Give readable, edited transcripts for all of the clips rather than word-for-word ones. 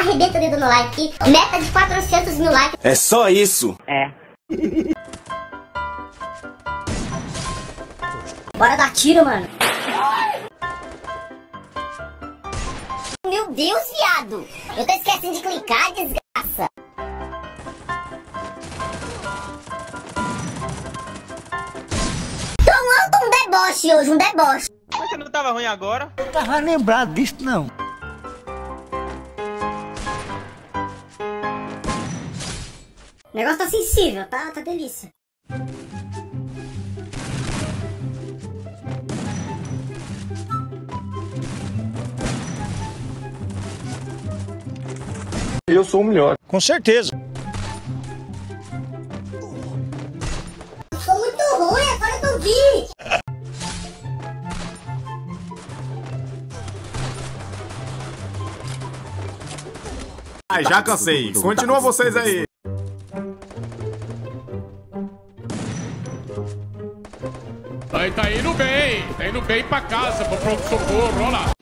arrebenta o dedo no like. Meta de 400 mil likes. É só isso. É. Bora dar tiro, mano. Meu Deus, viado. Eu tô esquecendo de clicar, desgraça. Tomando um deboche hoje, um deboche. Mas você não tava ruim agora? Eu tava lembrado disso, não. O negócio tá sensível, tá delícia. Eu sou o melhor. Com certeza. Ficou muito ruim, agora eu vi. Ai, já cansei. Continua vocês aí. Aí tá indo bem pra casa, pro pronto-socorro, olha lá.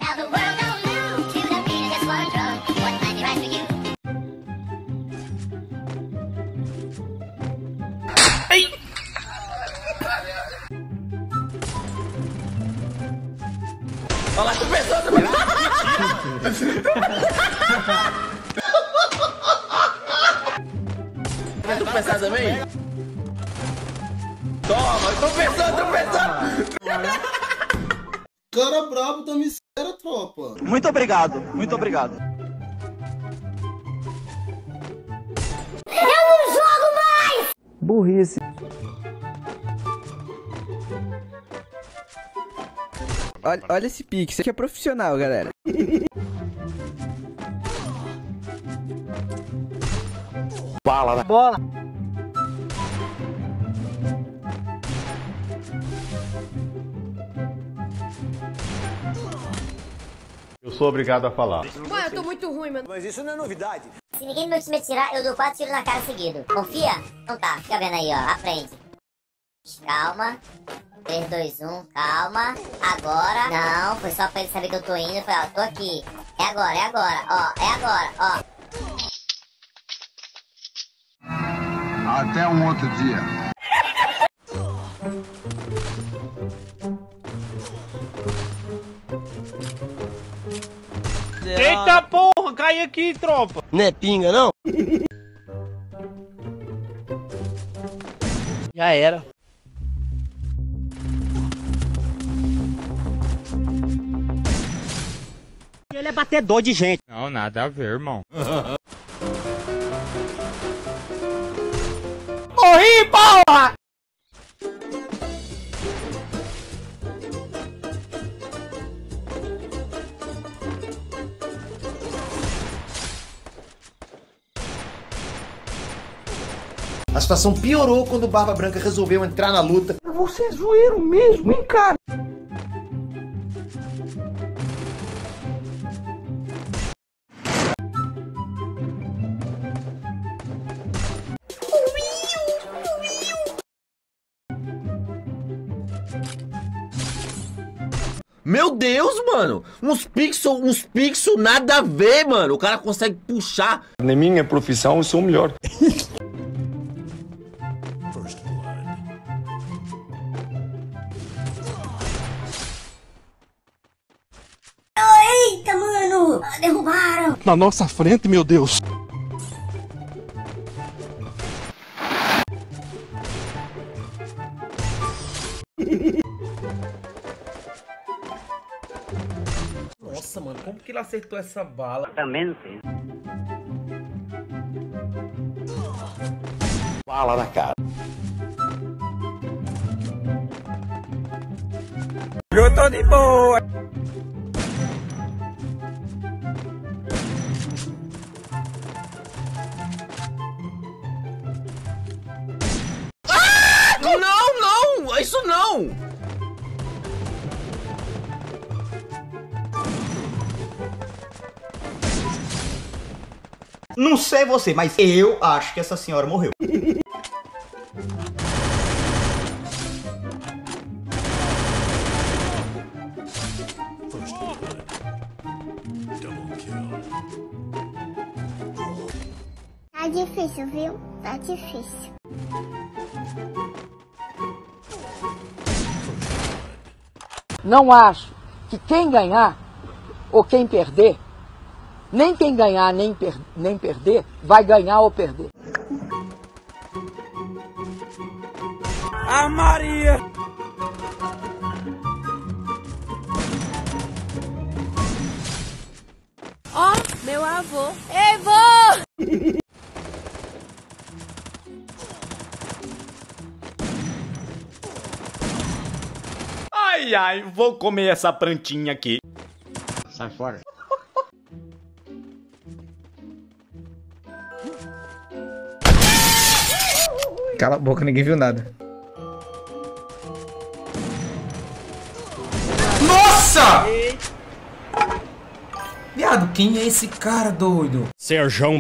Olha lá, tu pensou também. Vai tu pensar também? Toma, eu tô pensando. Cara brabo da miséria, tropa. Muito obrigado, muito obrigado. Eu não jogo mais! Burrice. Olha esse pique, isso aqui é profissional, galera. Bala, né? Bola. Eu sou obrigado a falar. Mano, eu tô muito ruim, mano. Mas isso não é novidade. Se ninguém do meu time atirar, eu dou 4 tiros na cara seguido. Confia? Então tá, fica vendo aí, ó. Aprende. Calma. 3, 2, 1, calma. Agora. Não, foi só pra ele saber que eu tô indo. Foi, ó, tô aqui. É agora, ó. É agora, ó. Até um outro dia. Eita porra, cai aqui, tropa. Não é pinga, não? Já era. Ele é batedor de gente. Não, nada a ver, irmão. Morri, porra! A situação piorou quando o Barba Branca resolveu entrar na luta. Você é zoeiro mesmo, hein, cara? Meu Deus, mano! Uns pixels nada a ver, mano! O cara consegue puxar. Na minha profissão, eu sou o melhor. Eita, mano! Derrubaram! Na nossa frente, meu Deus. Nossa, mano, como que ele acertou essa bala? Também não sei. Bala na cara. Eu tô de boa. Não! Isso não! Não sei você, mas eu acho que essa senhora morreu. Tá difícil, viu? Tá difícil. Não acho que quem ganhar ou quem perder, nem quem ganhar nem perder, vai ganhar ou perder. A Maria! Ó, meu avô. Ei, vô! Ai, ai, vou comer essa plantinha aqui. Sai fora. Cala a boca, ninguém viu nada. Nossa! Viado, quem é esse cara doido? Serjão.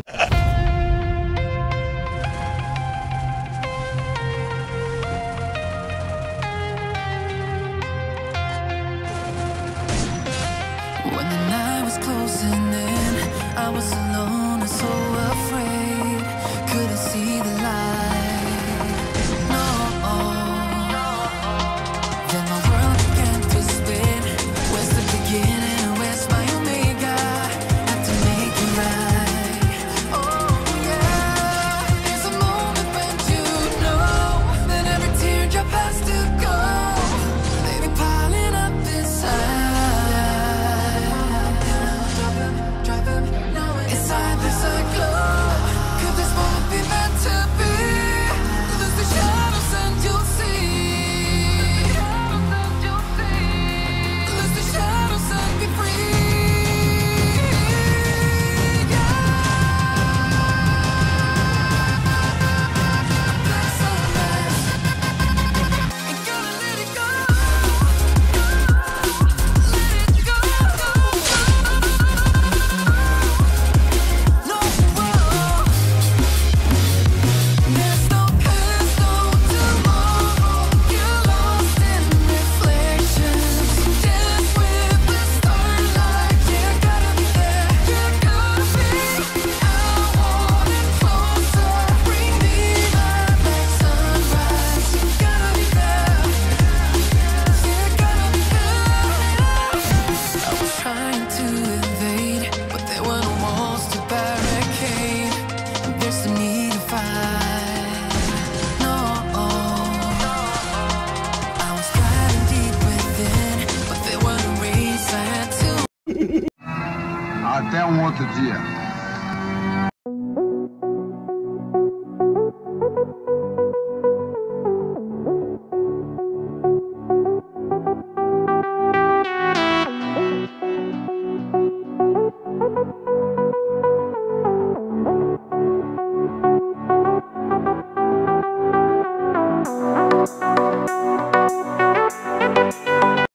When the night was closing in, I was alone and so afraid. Couldn't see the light. No. Then my world began to spin. Where's the beginning and where's my omega? Had to make it right. Oh yeah. There's a moment when you know that every teardrop has to go. They be piling up inside. Inside there's a glow. Could this moment be meant to be? Lose the shadows and you'll see. Lose the shadows and be free. That's all left. Ain't gonna let it go. Let it go. No, there's no past, no tomorrow. You're lost in reflections. Dance with the starlight. You gotta be there. You gotta be. I want it closer. Bring me back like sunrise. You gotta be there. You gotta be there. I was trying to invade, but there were no walls to barricade. And there's no need to fight. No, I was diving deep within, but there were no ways I had to. Até um outro dia.